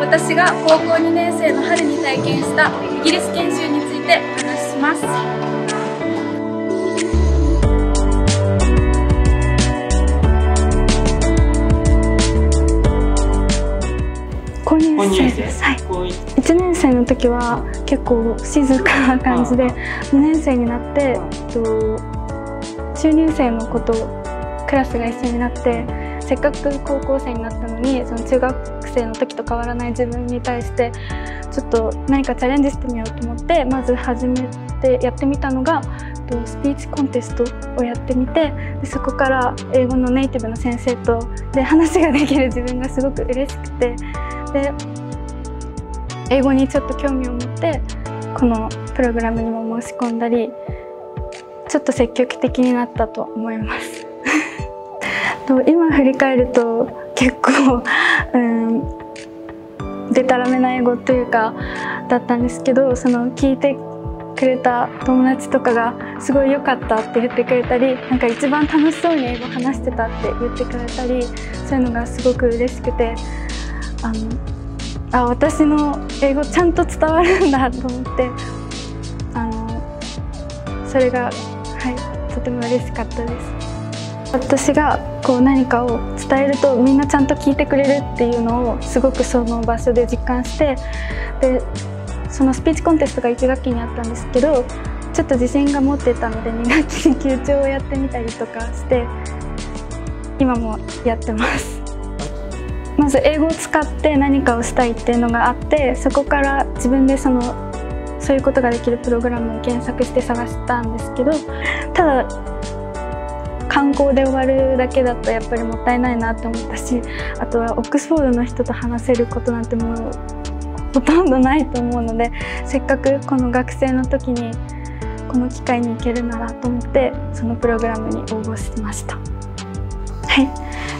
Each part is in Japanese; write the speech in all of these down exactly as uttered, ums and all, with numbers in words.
私が高校にねん生の春に体験したイギリス研修についてお話しします。高にねん生です。はい。いちねん生の時は結構静かな感じで、にねん生になって中に生の子とクラスが一緒になって、せっかく高校生になったのにその中学生の時と変わらない自分に対してちょっと何かチャレンジしてみようと思って、まず始めてやってみたのがスピーチコンテストをやってみて、でそこから英語のネイティブの先生とで話ができる自分がすごく嬉しくて、で英語にちょっと興味を持ってこのプログラムにも申し込んだり、ちょっと積極的になったと思います。今振り返ると結構、うん、でたらめな英語というかだったんですけど、その聞いてくれた友達とかがすごい良かったって言ってくれたり、なんか一番楽しそうに英語話してたって言ってくれたり、そういうのがすごく嬉しくて、あのあ私の英語ちゃんと伝わるんだと思って、あのそれが、はい、とても嬉しかったです。私がこう何かを伝えるとみんなちゃんと聞いてくれるっていうのをすごくその場所で実感して、でそのスピーチコンテストがいち学期にあったんですけど、ちょっと自信が持ってたのでに学期に級長をやってみたりとかして今もやってます。まず英語を使って何かをしたいっていうのがあって、そこから自分でそのそういうことができるプログラムを検索して探したんですけど、ただ観光で終わるだけだとやっぱりもったいないなって思ったし、あとはオックスフォードの人と話せることなんてもうほとんどないと思うので、せっかくこの学生の時にこの機会に行けるならと思ってそのプログラムに応募しました。はい、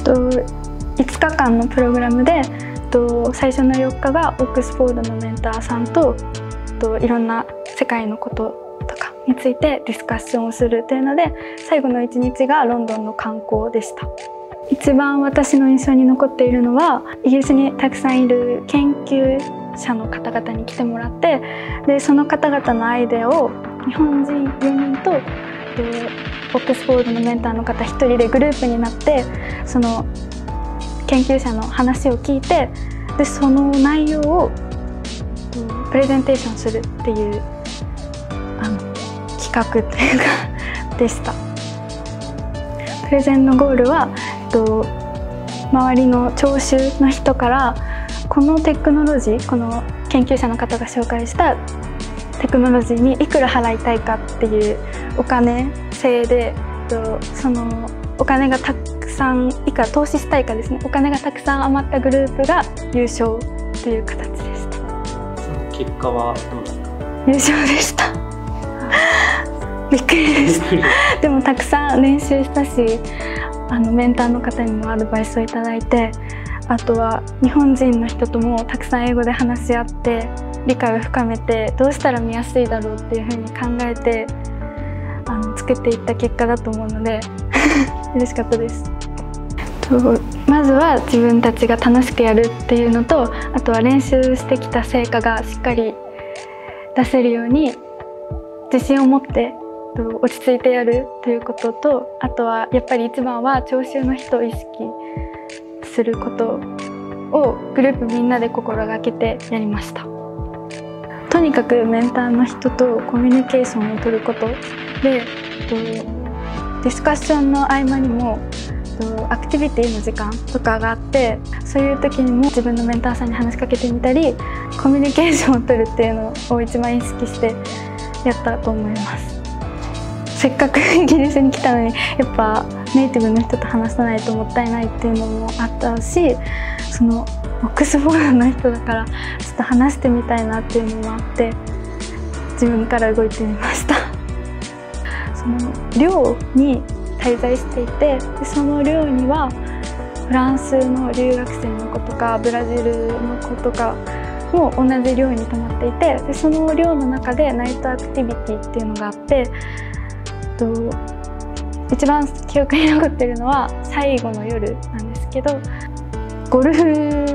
といつかかんのプログラムでと最初のよっかがオックスフォードのメンターさんとといろんな世界のこととかについてディスカッションをするというので、最後のいちにちがロンドンの観光でした。一番私の印象に残っているのは、イギリスにたくさんいる研究者の方々に来てもらって、でその方々のアイデアを日本人よにんとオックスフォードのメンターの方ひとりでグループになって、その研究者の話を聞いて、でその内容をプレゼンテーションするっていうあの企画というかでした。プレゼンのゴールは、えっと、周りの聴衆の人からこのテクノロジー、この研究者の方が紹介したテクノロジーにいくら払いたいかっていうお金制で、そのお金がたくさんいくら投資したいかですね、お金がたくさん余ったグループが優勝という形でした。 その結果はどうだった？ 優勝でした。びっくりでした。でもたくさん練習したし、あのメンターの方にもアドバイスをいただいて、あとは日本人の人ともたくさん英語で話し合って理解を深めて、どうしたら見やすいだろうっていうふうに考えてあの作っていった結果だと思うので嬉しかったです。まずは自分たちが楽しくやるっていうのと、あとは練習してきた成果がしっかり出せるように自信を持って落ち着いてやるということと、あとはやっぱり一番は聴衆の人を意識することをグループみんなで心がけてやりました。とにかくメンターの人とコミュニケーションを取ることで、ディスカッションの合間にもアクティビティの時間とかがあって、そういう時にも自分のメンターさんに話しかけてみたり、コミュニケーションを取るっていうのを一番意識してやったと思います。せっかくイギリスに来たのにやっぱネイティブの人と話さないともったいないっていうのもあったし、そのオックスフォードの人だからちょっと話してみたいなっていうのもあって自分から動いてみました。その寮に滞在していて、でその寮にはフランスの留学生の子とかブラジルの子とかも同じ寮に泊まっていて、でその寮の中でナイトアクティビティっていうのがあって、と一番記憶に残ってるのは最後の夜なんですけど、ゴルフ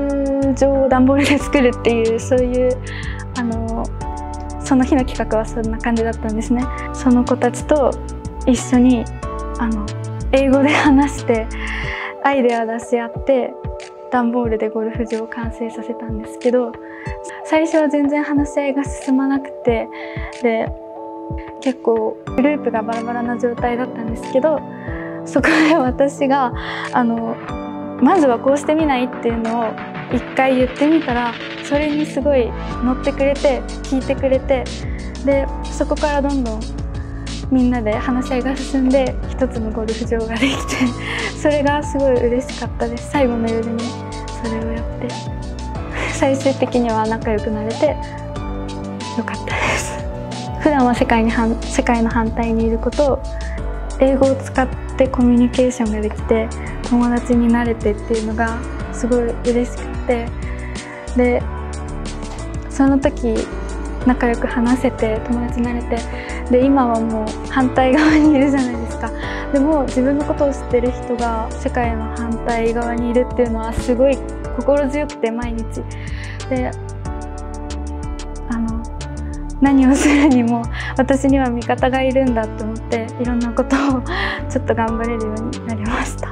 フ場を段ボールで作るっていう、そういうあのその日の企画はそんな感じだったんですね。その子たちと一緒にあの英語で話してアイデア出し合って段ボールでゴルフ場を完成させたんですけど、最初は全然話し合いが進まなくて、で結構グループがバラバラな状態だったんですけど、そこで私があのまずはこうしてみないっていうのを一回言ってみたら、それにすごい乗ってくれて聞いてくれて、でそこからどんどんみんなで話し合いが進んで一つのゴルフ場ができて、それがすごい嬉しかったです。最後の夜にそれをやって最終的には仲良くなれてよかったです。普段は世界に世界の反対にいることを英語を使ってコミュニケーションができて友達になれてっていうのがすごい嬉しくて、でその時仲良く話せて友達になれて、で今はもう反対側にいるじゃないですか。でも自分のことを知ってる人が世界の反対側にいるっていうのはすごい心強くて、毎日であの何をするにも私には味方がいるんだと思って、いろんなことをちょっと頑張れるようになりました。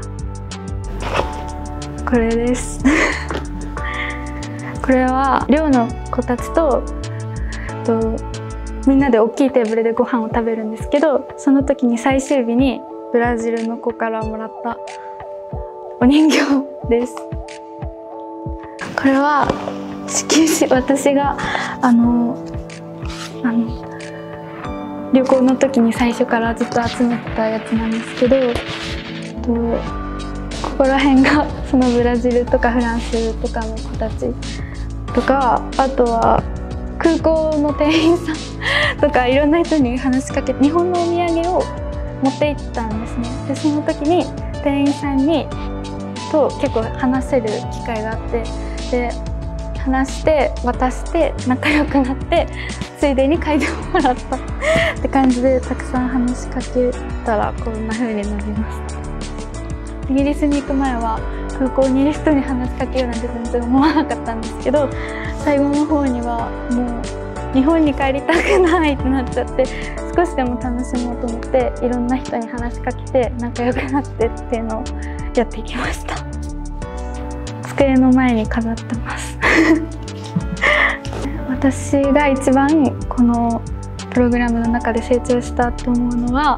これですこれは寮の子たちととみんなで大きいテーブルでご飯を食べるんですけど、その時に最終日にブラジルの子からもらったお人形です。これは色紙、私があのあの旅行の時に最初からずっと集めてたやつなんですけど、とここら辺がそのブラジルとかフランスとかの子たちとか、あとは空港の店員さんとかいろんな人に話しかけて日本のお土産を持って行ったんですね。でその時に店員さんにと結構話せる機会があって、で話して渡して仲良くなって、ついでに嗅いでもらったって感じで、たくさん話しかけたらこんな風になりました。イギリスに行く前は空港にいる人に話しかけようなんて全然思わなかったんですけど、最後の方にはもう日本に帰りたくないってなっちゃって、少しでも楽しもうと思っていろんな人に話しかけて仲良くなってっていうのをやっていきました。机の前に飾ってます私が一番このプログラムの中で成長したと思うのは、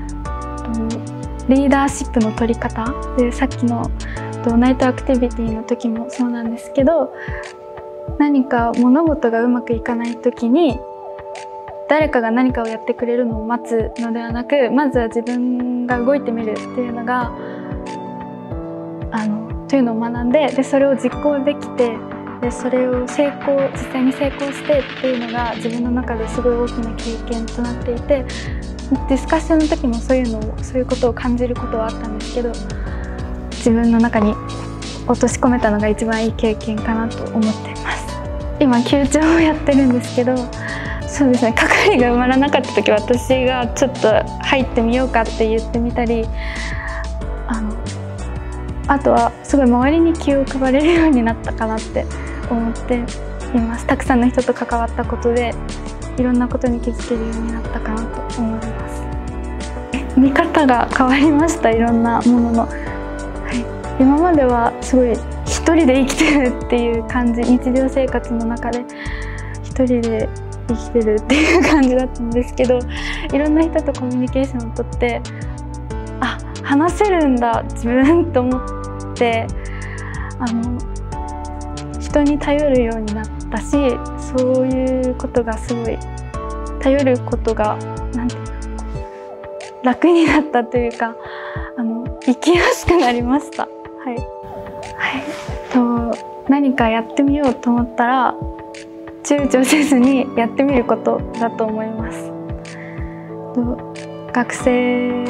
リーダーシップの取り方で、さっきのナイトアクティビティの時もそうなんですけど、何か物事がうまくいかない時に誰かが何かをやってくれるのを待つのではなく、まずは自分が動いてみるっていうのがあのというのを学んで、でそれを実行できて、でそれを成功実際に成功してっていうのが自分の中ですごい大きな経験となっていて、ディスカッションの時もそういうのをそういうことを感じることはあったんですけど、自分の中に落とし込めたのが一番いい経験かなと思っています。今球長をやってるんですけど、そうですね、係が埋まらなかった時、私がちょっと入ってみようかって言ってみたり、あのあとはすごい周りに気を配れるようになったかなって思っています。たくさんの人と関わったことでいろんなことに気づけるようになったかなと思います。見方が変わりました、いろんなものの。はい、今まではすごい一人で生きてるっていう感じ、日常生活の中で一人で生きてるっていう感じだったんですけど、いろんな人とコミュニケーションをとって、あ、話せるんだ自分と思って、あの人に頼るようになったし、そういうことがすごい頼ることがなんていうか楽になったというか、あの生きやすくなりました。はい、はい、と何かやってみようと思ったら躊躇せずにやってみることだと思います。と学生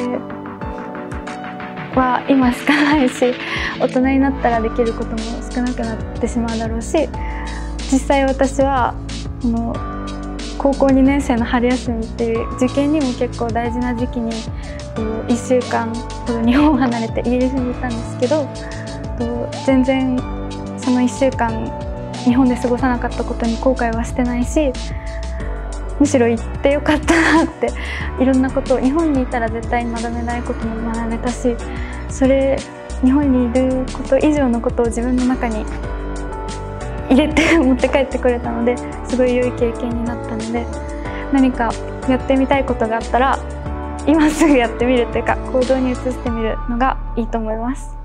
は今しかないし、大人になったらできることも少なくなってしまうだろうし、実際私はこの高校にねん生の春休みっていう受験にも結構大事な時期にいっしゅうかんほど日本を離れてイギリスにいたんですけど、全然そのいっしゅうかん日本で過ごさなかったことに後悔はしてないし、むしろ行ってよかったなって、いろんなことを日本にいたら絶対に学べないことも学べたし、それ日本にいること以上のことを自分の中に入れて持って帰ってくれたので、すごい良い経験になったので、何かやってみたいことがあったら今すぐやってみるというか行動に移してみるのがいいと思います。